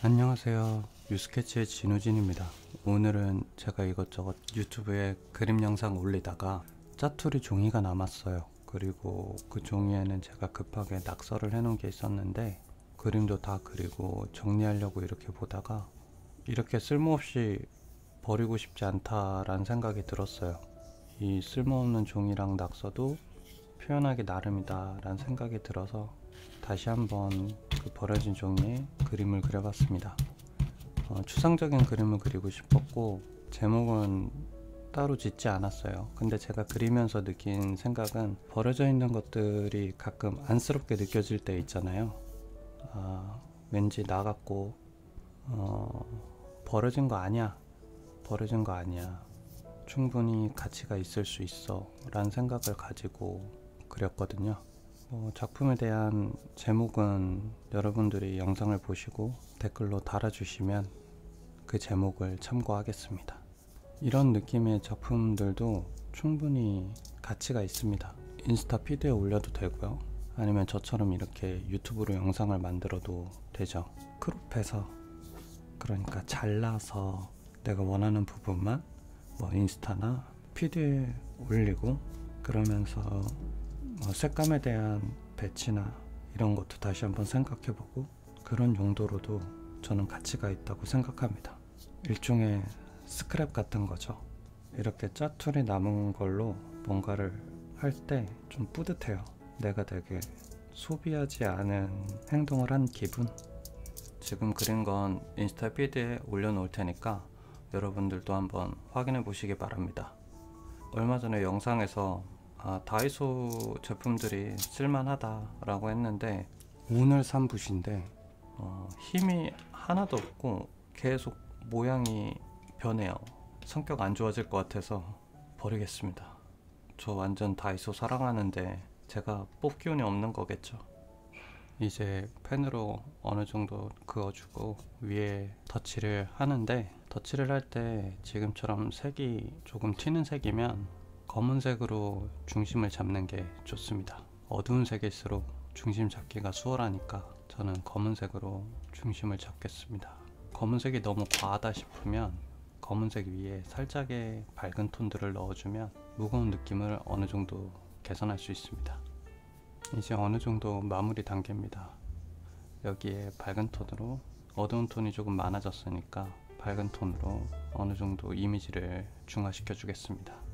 안녕하세요. 뉴스케치의 진우진입니다. 오늘은 제가 이것저것 유튜브에 그림 영상 올리다가 짜투리 종이가 남았어요. 그리고 그 종이에는 제가 급하게 낙서를 해놓은 게 있었는데 그림도 다 그리고 정리하려고 이렇게 보다가 이렇게 쓸모없이 버리고 싶지 않다라는 생각이 들었어요. 이 쓸모없는 종이랑 낙서도 표현하기 나름이다 라는 생각이 들어서 다시 한번 그 버려진 종이에 그림을 그려봤습니다. 추상적인 그림을 그리고 싶었고 제목은 따로 짓지 않았어요. 근데 제가 그리면서 느낀 생각은 버려져 있는 것들이 가끔 안쓰럽게 느껴질 때 있잖아요. 왠지 나 같고 버려진 거 아니야, 버려진 거 아니야, 충분히 가치가 있을 수 있어 라는 생각을 가지고 그렸거든요. 작품에 대한 제목은 여러분들이 영상을 보시고 댓글로 달아주시면 그 제목을 참고하겠습니다. 이런 느낌의 작품들도 충분히 가치가 있습니다. 인스타 피드에 올려도 되고요, 아니면 저처럼 이렇게 유튜브로 영상을 만들어도 되죠. 크롭해서, 그러니까 잘라서 내가 원하는 부분만 인스타나 피드에 올리고, 그러면서 색감에 대한 배치나 이런 것도 다시 한번 생각해보고, 그런 용도로도 저는 가치가 있다고 생각합니다. 일종의 스크랩 같은 거죠. 이렇게 짜투리 남은 걸로 뭔가를 할 때 좀 뿌듯해요. 내가 되게 소비하지 않은 행동을 한 기분? 지금 그린 건 인스타 피드에 올려놓을 테니까 여러분들도 한번 확인해 보시기 바랍니다. 얼마 전에 영상에서 다이소 제품들이 쓸만하다 라고 했는데, 오늘 산 붓인데 힘이 하나도 없고 계속 모양이 변해요. 성격 안 좋아질 것 같아서 버리겠습니다. 저 완전 다이소 사랑하는데 제가 뽑기 운이 없는 거겠죠. 이제 펜으로 어느 정도 그어주고 위에 덧칠을 하는데, 덧칠을 할 때 지금처럼 색이 조금 튀는 색이면 검은색으로 중심을 잡는 게 좋습니다. 어두운 색일수록 중심 잡기가 수월하니까 저는 검은색으로 중심을 잡겠습니다. 검은색이 너무 과하다 싶으면 검은색 위에 살짝의 밝은 톤들을 넣어주면 무거운 느낌을 어느 정도 개선할 수 있습니다. 이제 어느 정도 마무리 단계입니다. 여기에 밝은 톤으로, 어두운 톤이 조금 많아졌으니까 밝은 톤으로 어느 정도 이미지를 중화시켜 주겠습니다.